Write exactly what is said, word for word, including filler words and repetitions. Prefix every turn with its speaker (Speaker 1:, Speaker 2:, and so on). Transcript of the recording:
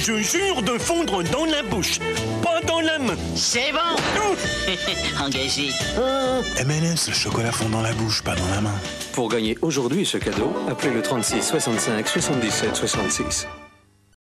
Speaker 1: Je jure de fondre dans la bouche, pas dans la main.
Speaker 2: C'est bon. Engagé.
Speaker 3: M and M's, le chocolat fond dans la bouche, pas dans la main.
Speaker 4: Pour gagner aujourd'hui ce cadeau, appelez le trente-six soixante-cinq soixante-dix-sept soixante-six.